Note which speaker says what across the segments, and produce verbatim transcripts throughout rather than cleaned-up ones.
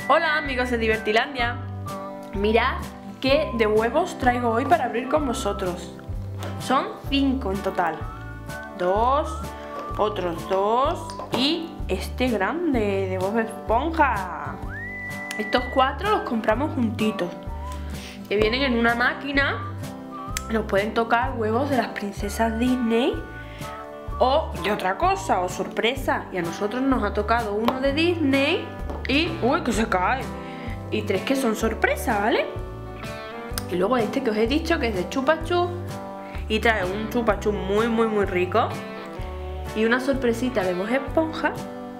Speaker 1: Hola amigos de Divertilandia. Mirad qué de huevos traigo hoy para abrir con vosotros. Son cinco en total. Dos, otros dos y este grande de Bob Esponja. Estos cuatro los compramos juntitos, que vienen en una máquina. Nos pueden tocar huevos de las princesas Disney o de otra cosa, o sorpresa. Y a nosotros nos ha tocado uno de Disney y... ¡Uy, que se cae! Y tres que son sorpresa, ¿vale? Y luego este que os he dicho que es de Chupa Chups y trae un Chupa Chups muy, muy, muy rico. Y una sorpresita de Bob Esponja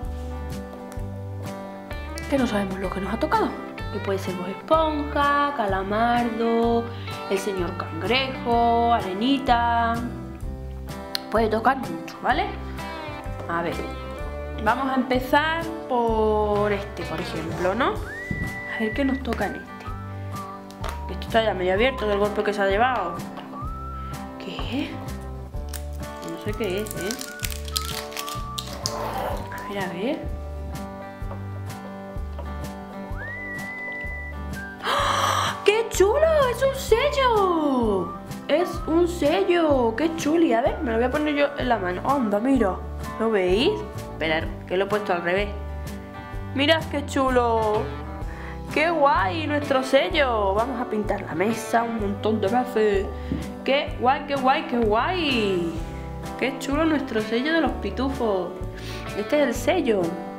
Speaker 1: que no sabemos lo que nos ha tocado. Que puede ser Bob Esponja, Calamardo, el señor Cangrejo, Arenita. Puede tocar mucho, ¿vale? A ver, vamos a empezar por este, por ejemplo, ¿no? A ver qué nos toca en este. Esto está ya medio abierto del golpe que se ha llevado. ¿Qué? No sé qué es, ¿eh? A ver, a ver. ¡Oh! ¡Qué chulo! ¡Es un sello! ¡Es un sello! ¡Qué chuli! A ver, me lo voy a poner yo en la mano. ¡Anda, mira! ¿Lo veis? Esperad, que lo he puesto al revés. ¡Mirad qué chulo! ¡Qué guay nuestro sello! Vamos a pintar la mesa un montón de veces. ¡Qué guay, qué guay, qué guay! ¡Qué chulo nuestro sello de los pitufos! Este es el sello.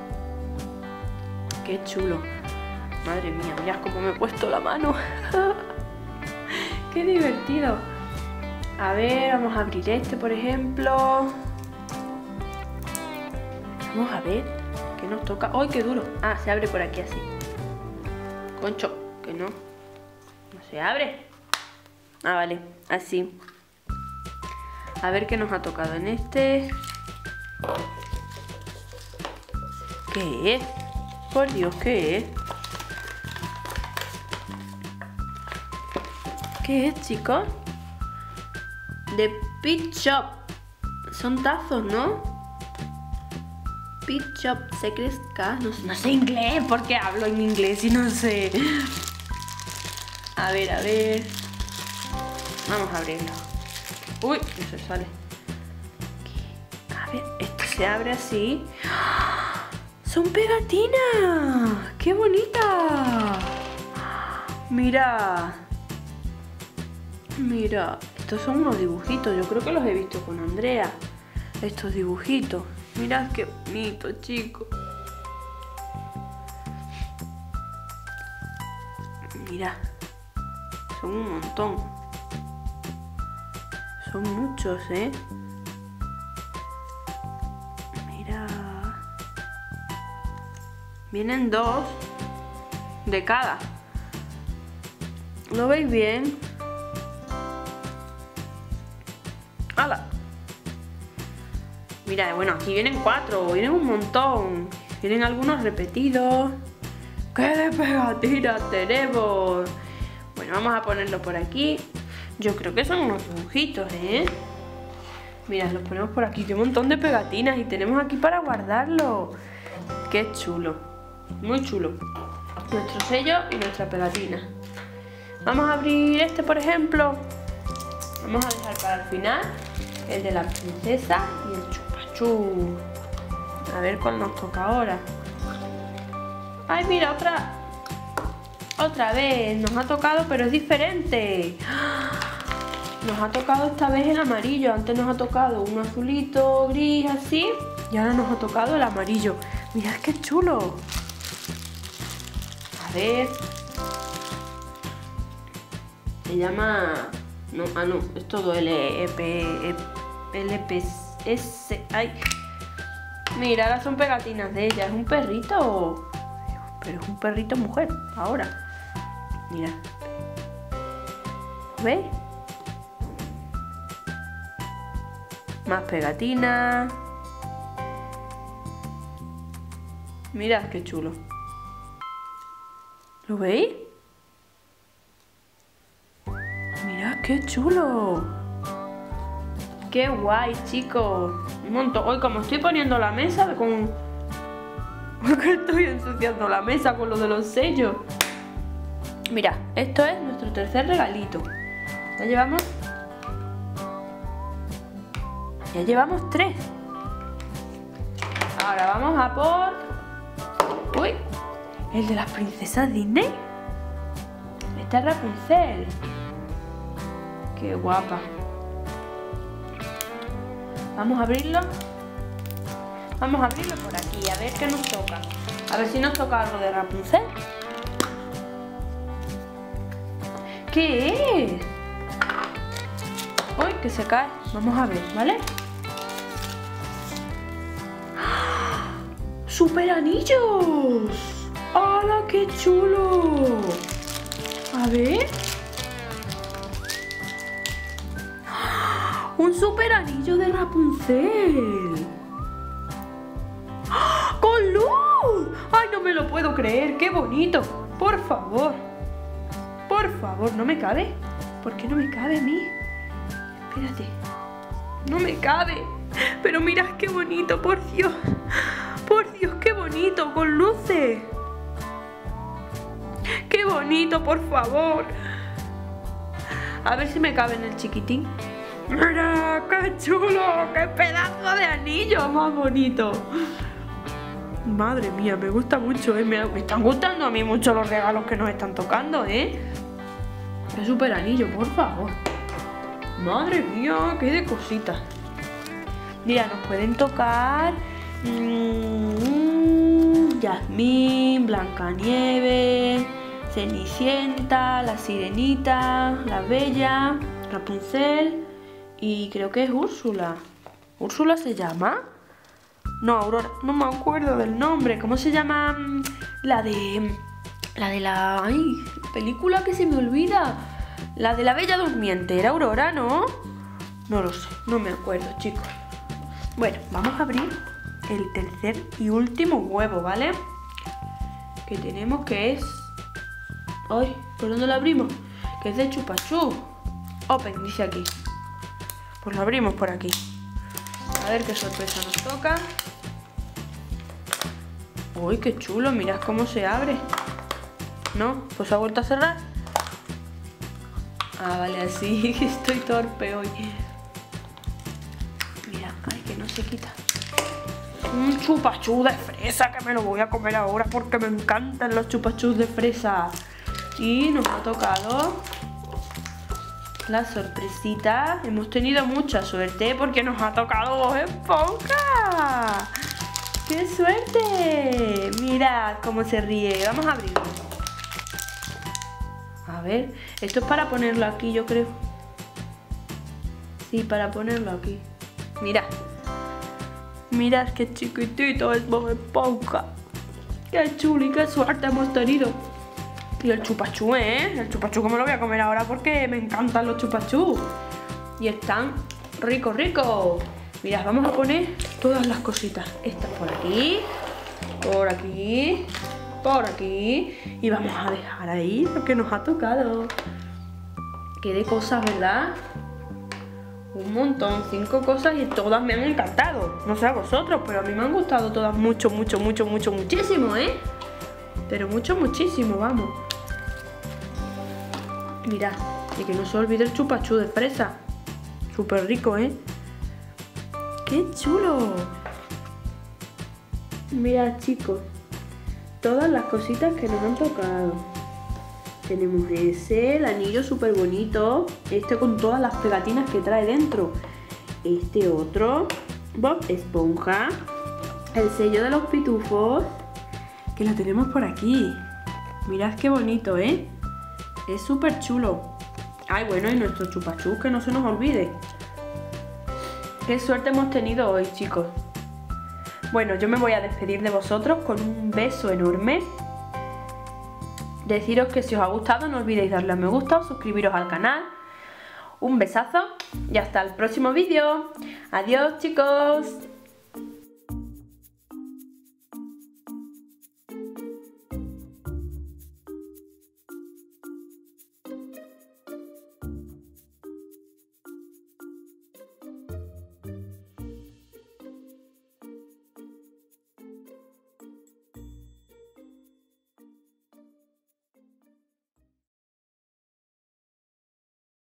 Speaker 1: ¡Qué chulo! Madre mía, mirad cómo me he puesto la mano. ¡Qué divertido! A ver, vamos a abrir este, por ejemplo. Vamos a ver qué nos toca. ¡Ay, qué duro! Ah, se abre por aquí así. Concho, que no. No se abre. Ah, vale, así. A ver qué nos ha tocado en este. ¿Qué es? Por Dios, ¿qué es? ¿Qué es, chicos? De Pet Shop. Son tazos, ¿no? Pet Shop Secret Cast. No, no sé inglés, porque hablo en inglés y no sé. A ver, a ver. Vamos a abrirlo. Uy, no se sale. A ver, esto se abre así. ¡Son pegatinas! ¡Qué bonita! Mira. Mira, estos son unos dibujitos. Yo creo que los he visto con Andrea. Estos dibujitos. Mirad qué bonito, chicos. Mirad. Son un montón. Son muchos, ¿eh? Mira. Vienen dos de cada. ¿Lo veis bien? ¡Hala! Mira, bueno, aquí vienen cuatro, vienen un montón. Vienen algunos repetidos. ¡Qué de pegatinas tenemos! Bueno, vamos a ponerlo por aquí. Yo creo que son unos dibujitos, ¿eh? Mira, los ponemos por aquí. ¡Qué montón de pegatinas! Y tenemos aquí para guardarlo. ¡Qué chulo! Muy chulo. Nuestro sello y nuestra pegatina. Vamos a abrir este, por ejemplo. Vamos a dejar para el final el de la princesa y el Chupa Chups. A ver cuál nos toca ahora. ¡Ay, mira! Otra Otra vez. Nos ha tocado, pero es diferente. Nos ha tocado esta vez el amarillo. Antes nos ha tocado un azulito, gris, así. Y ahora nos ha tocado el amarillo. ¡Mirad qué chulo! A ver. Se llama... No, ah, no, es todo L P S. Ay. Mira, ahora son pegatinas de ella. ¿Es un perrito? Pero es un perrito mujer, ahora. Mira. ¿Veis? Más pegatinas. Mirad qué chulo. ¿Lo veis? Mirad qué chulo. Qué guay, chicos. Un montón. Hoy como estoy poniendo la mesa con... Porque estoy ensuciando la mesa con lo de los sellos. Mira, esto es nuestro tercer regalito. Ya llevamos... Ya llevamos tres. Ahora vamos a por... Uy, el de las princesas Disney. Esta es Rapunzel. Qué guapa. Vamos a abrirlo. Vamos a abrirlo por aquí, a ver qué nos toca. A ver si nos toca algo de Rapunzel. ¿Qué es? Uy, que se cae. Vamos a ver, ¿vale? ¡Super anillos! ¡Hala, qué chulo! A ver. ¡Un super anillo de Rapunzel! ¡Con luz! ¡Ay, no me lo puedo creer! ¡Qué bonito! Por favor. Por favor, ¿no me cabe? ¿Por qué no me cabe a mí? Espérate. No me cabe. Pero mirad qué bonito, por Dios. Por Dios, qué bonito, con luces. Qué bonito, por favor. A ver si me cabe en el chiquitín. ¡Mira, qué chulo! ¡Qué pedazo de anillo más bonito! Madre mía, me gusta mucho, ¿eh? Me, me están gustando a mí mucho los regalos que nos están tocando, ¿eh? Qué súper anillo, por favor. Madre mía, qué de cositas. Mira, nos pueden tocar... Mmm, Jazmín, Blancanieves, Cenicienta, la Sirenita, la Bella, Rapunzel y creo que es Úrsula. ¿Úrsula se llama? No, Aurora, no me acuerdo del nombre. ¿Cómo se llama la de... La de la... Ay, película que se me olvida. La de la Bella Durmiente. ¿Era Aurora, no? No lo sé, no me acuerdo, chicos. Bueno, vamos a abrir el tercer y último huevo, ¿vale? Que tenemos que es... Ay, ¿por dónde lo abrimos? Que es de Chupa Chups. Open, dice aquí. Pues lo abrimos por aquí. A ver qué sorpresa nos toca. Uy, qué chulo, mirad cómo se abre. ¿No? Pues ha vuelto a cerrar. Ah, vale, así. Estoy torpe hoy. Mira, ay, que no se quita. Un Chupa Chups de fresa que me lo voy a comer ahora porque me encantan los Chupa Chups de fresa. Y nos ha tocado la sorpresita. Hemos tenido mucha suerte porque nos ha tocado Bob Esponja. ¡Qué suerte! Mirad cómo se ríe. Vamos a abrirlo. A ver, esto es para ponerlo aquí, yo creo. Sí, para ponerlo aquí. Mirad. Mirad qué chiquitito es Bob Esponja. Qué chulo y qué suerte hemos tenido. Y el Chupa Chups, ¿eh? El Chupa Chups que me lo voy a comer ahora porque me encantan los Chupa Chups. Y están rico, rico. Mirad, vamos a poner todas las cositas. Estas por aquí, por aquí, por aquí. Y vamos a dejar ahí lo que nos ha tocado. Qué de cosas, ¿verdad? Un montón, cinco cosas y todas me han encantado. No sé a vosotros, pero a mí me han gustado todas mucho, mucho, mucho, mucho, muchísimo, ¿eh? Pero mucho, muchísimo, vamos. Mirad, y que no se olvide el Chupa Chups de fresa. Súper rico, ¿eh? ¡Qué chulo! Mirad, chicos, todas las cositas que nos han tocado. Tenemos ese, el anillo súper bonito. Este con todas las pegatinas que trae dentro. Este otro, Bob Esponja. El sello de los pitufos, que lo tenemos por aquí. Mirad qué bonito, ¿eh? Es súper chulo. Ay, bueno, y nuestro Chupa Chups, que no se nos olvide. Qué suerte hemos tenido hoy, chicos. Bueno, yo me voy a despedir de vosotros con un beso enorme. Deciros que si os ha gustado no olvidéis darle a me gusta o suscribiros al canal. Un besazo y hasta el próximo vídeo. Adiós, chicos.